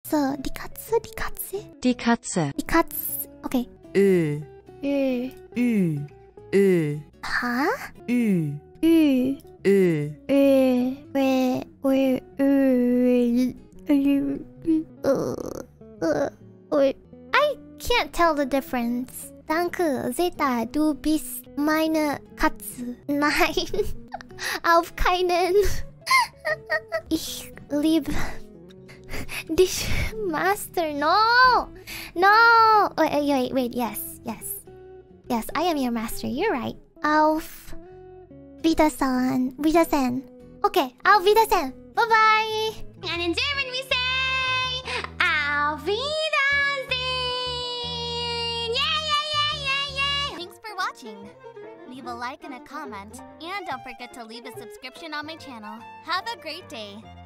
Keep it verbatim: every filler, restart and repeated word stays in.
Katze. Die Katze, die Katze. Die Katze. Die Katze. Okay. Ö. Ö. Ü. Ö. Ha? Ü. Ö. Ö. Ö. Ö. Ö. Ö. Ö. Ö. I can't tell the difference. Danke, Zeta, du bist meine Katze. Nein, auf keinen. Ich liebe dich, Master. No, no. Wait, wait, wait. Yes, yes, yes. I am your master. You're right. Auf Wiedersehen. Wiedersehen. Okay, auf Wiedersehen. Bye bye. And in German we say Auf Wiedersehen. Yeah, yeah, yeah, yeah, yeah. Thanks for watching. Leave a like and a comment, and don't forget to leave a subscription on my channel. Have a great day.